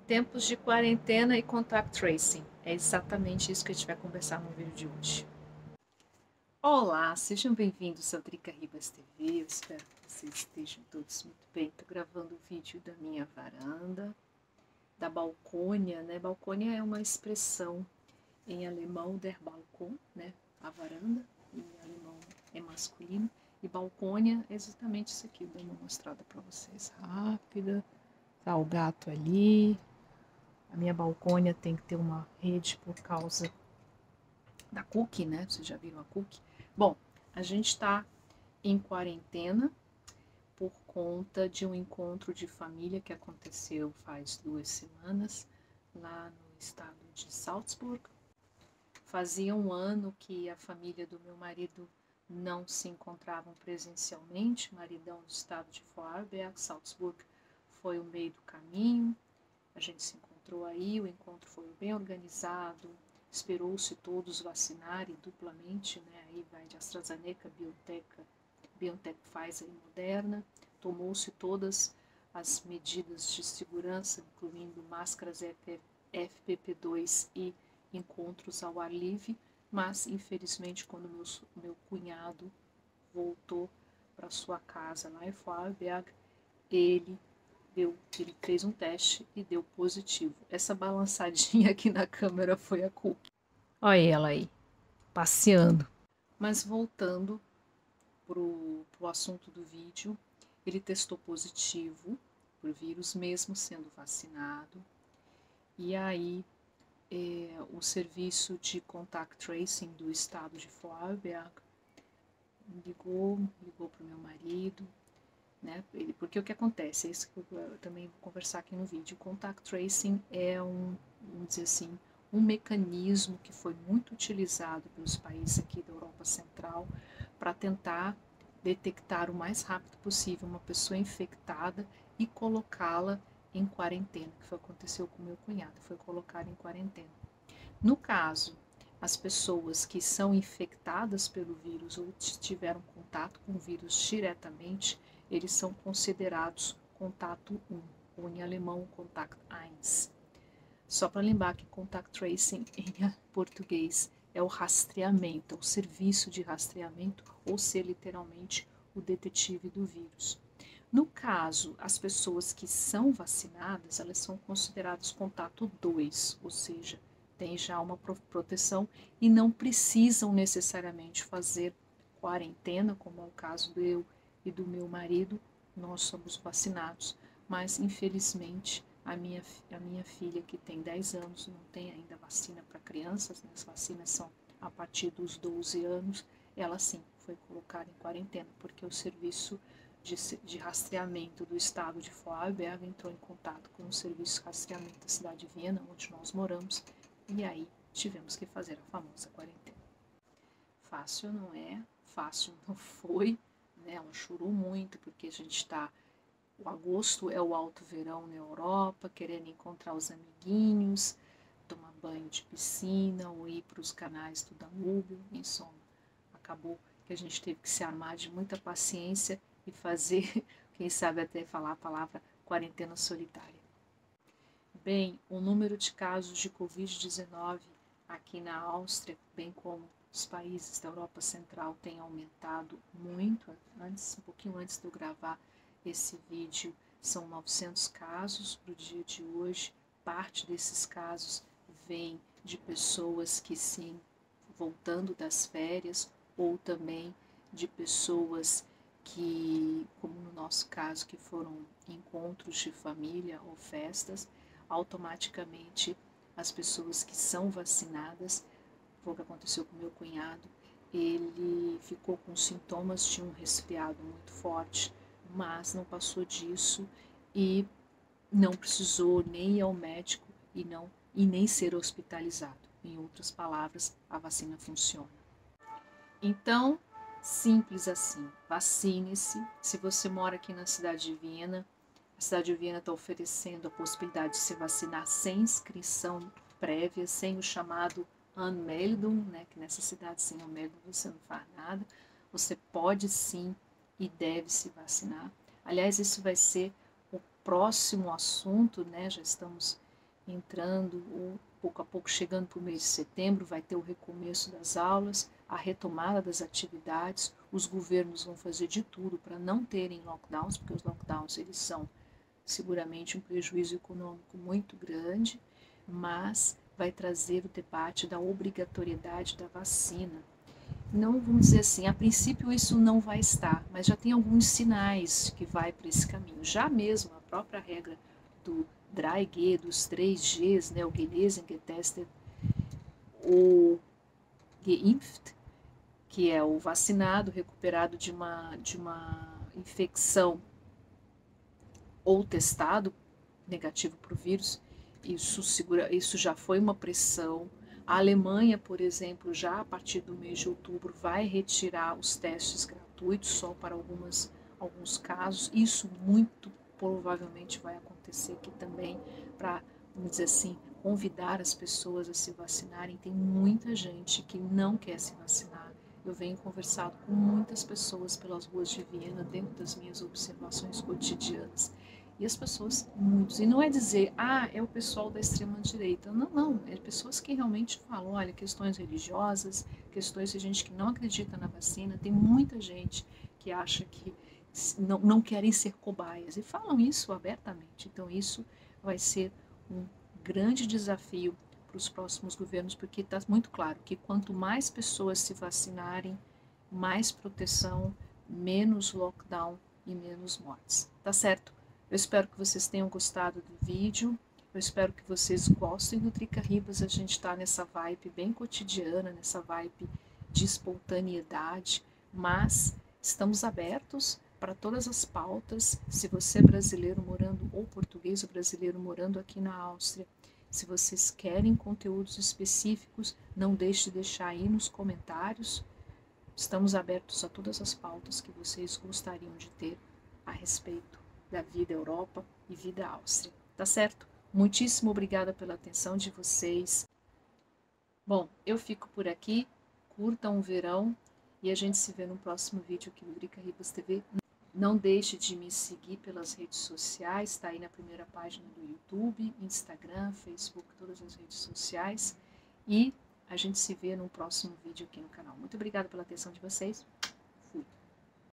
Tempos de quarentena e contact tracing. É exatamente isso que a gente vai conversar no vídeo de hoje. Olá, sejam bem-vindos ao Drica Ribas TV. Eu espero que vocês estejam todos muito bem. Estou gravando o vídeo da minha varanda, da balcônia, né? Balcônia é uma expressão em alemão, der Balkon, né? A varanda, em alemão é masculino. E balcônia é exatamente isso aqui. Vou dar uma mostrada para vocês rápida. Tá o gato ali. A minha balcônia tem que ter uma rede por causa da cookie, né? Vocês já viram a cookie? Bom, a gente está em quarentena por conta de um encontro de família que aconteceu faz 2 semanas lá no estado de Salzburg. Fazia um ano que a família do meu marido não se encontravam presencialmente, maridão do estado de Vorarlberg, Salzburg foi o meio do caminho, a gente se encontrou aí, o encontro foi bem organizado, esperou-se todos vacinarem duplamente, né? Aí vai de AstraZeneca, BioNTech Pfizer e Moderna, tomou-se todas as medidas de segurança, incluindo máscaras FPP2 e encontros ao ar livre, mas infelizmente quando meu cunhado voltou para sua casa lá em Vorarlberg, ele fez um teste e deu positivo. Essa balançadinha aqui na câmera foi a cookie. Olha ela aí, passeando. Mas voltando pro assunto do vídeo, ele testou positivo por vírus, mesmo sendo vacinado. E aí, o serviço de contact tracing do estado de Vorarlberg ligou para o meu marido, né? Porque o que acontece, é isso que eu também vou conversar aqui no vídeo. O contact tracing é vamos dizer assim, um mecanismo que foi muito utilizado pelos países aqui da Europa Central para tentar detectar o mais rápido possível uma pessoa infectada e colocá-la em quarentena, que foi o que aconteceu com meu cunhado, foi colocar em quarentena. No caso, as pessoas que são infectadas pelo vírus ou tiveram contato com o vírus diretamente, eles são considerados contato 1, ou em alemão, Kontakt 1. Só para lembrar que contact tracing em português é o rastreamento, é o serviço de rastreamento, ou ser literalmente o detetive do vírus. No caso, as pessoas que são vacinadas, elas são consideradas contato 2, ou seja, tem já uma proteção e não precisam necessariamente fazer quarentena, como é o caso do eu e do meu marido, nós somos vacinados, mas infelizmente a minha filha, que tem 10 anos, não tem ainda vacina para crianças, né? As vacinas são a partir dos 12 anos, ela sim foi colocada em quarentena, porque o serviço de rastreamento do estado de Vorarlberg entrou em contato com o serviço de rastreamento da cidade de Viena, onde nós moramos, e aí tivemos que fazer a famosa quarentena. Fácil não é, fácil não foi, né? Ela chorou muito porque a gente está. O agosto é o alto verão na Europa, querendo encontrar os amiguinhos, tomar banho de piscina ou ir para os canais do Danúbio, em soma. Acabou que a gente teve que se armar de muita paciência e fazer, quem sabe até falar a palavra quarentena solitária. Bem, o número de casos de Covid-19 aqui na Áustria, bem como os países da Europa Central, tem aumentado muito. Um pouquinho antes de eu gravar esse vídeo, são 900 casos para o dia de hoje. Parte desses casos vem de pessoas que sim, voltando das férias, ou também de pessoas que, como no nosso caso, que foram encontros de família ou festas, automaticamente as pessoas que são vacinadas, foi o que aconteceu com meu cunhado, ele ficou com sintomas de um resfriado muito forte, mas não passou disso e não precisou nem ir ao médico e nem ser hospitalizado. Em outras palavras, a vacina funciona. Então, simples assim, vacine-se. Se você mora aqui na cidade de Viena, a cidade de Viena está oferecendo a possibilidade de se vacinar sem inscrição prévia, sem o chamado Anmeldung, né? Que nessa cidade sem Anmeldung você não faz nada. Você pode sim e deve se vacinar. Aliás, isso vai ser o próximo assunto, né? Já estamos entrando, ou pouco a pouco chegando para o mês de setembro, vai ter o recomeço das aulas, a retomada das atividades, os governos vão fazer de tudo para não terem lockdowns, porque os lockdowns eles são seguramente um prejuízo econômico muito grande, mas vai trazer o debate da obrigatoriedade da vacina. Não vamos dizer assim, a princípio isso não vai estar, mas já tem alguns sinais que vai para esse caminho. Já mesmo a própria regra do Dry G, dos 3Gs, né, o Genesen, Getestet, o Geimpft, que é o vacinado recuperado de uma infecção ou testado negativo para o vírus, isso já foi uma pressão. A Alemanha, por exemplo, já a partir do mês de outubro vai retirar os testes gratuitos só para alguns casos. Isso muito provavelmente vai acontecer aqui também para, vamos dizer assim, convidar as pessoas a se vacinarem. Tem muita gente que não quer se vacinar. Eu venho conversado com muitas pessoas pelas ruas de Viena dentro das minhas observações cotidianas. E as pessoas, muitos, e não é dizer, é o pessoal da extrema-direita. Não, não, é pessoas que realmente falam, olha, questões religiosas, questões de gente que não acredita na vacina, tem muita gente que acha que não querem ser cobaias, e falam isso abertamente. Então isso vai ser um grande desafio para os próximos governos, porque está muito claro que quanto mais pessoas se vacinarem, mais proteção, menos lockdown e menos mortes. Tá certo? Eu espero que vocês tenham gostado do vídeo. Eu espero que vocês gostem do Drica Ribas. A gente está nessa vibe bem cotidiana, nessa vibe de espontaneidade, mas estamos abertos para todas as pautas. Se você é brasileiro morando, ou português ou brasileiro morando aqui na Áustria, se vocês querem conteúdos específicos, não deixe de deixar aí nos comentários. Estamos abertos a todas as pautas que vocês gostariam de ter a respeito da vida Europa e vida Áustria. Tá certo? Muitíssimo obrigada pela atenção de vocês. Bom, eu fico por aqui. Curtam o verão e a gente se vê no próximo vídeo aqui no Drica Ribas TV. Não deixe de me seguir pelas redes sociais, está aí na primeira página do YouTube, Instagram, Facebook, todas as redes sociais. E a gente se vê no próximo vídeo aqui no canal. Muito obrigada pela atenção de vocês. Fui.